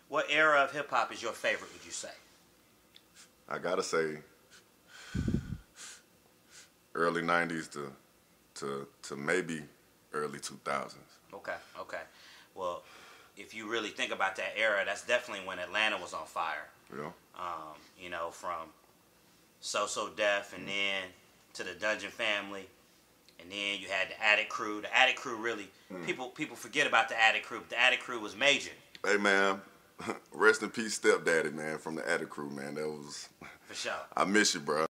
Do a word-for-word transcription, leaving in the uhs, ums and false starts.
What era of hip hop is your favorite? Would you say? I gotta say, early nineties to to to maybe early two thousands. Okay, okay. Well, if you really think about that era, that's definitely when Atlanta was on fire. Yeah. Um, you know, from So So Def, and then to the Dungeon Family, and then you had the Attic Crew. The Attic Crew really mm. people people forget about the Attic Crew. But the Attic Crew was major. Hey man, rest in peace, Stepdaddy, man, from the Attic Crew, man. That was for sure. I miss you, bro.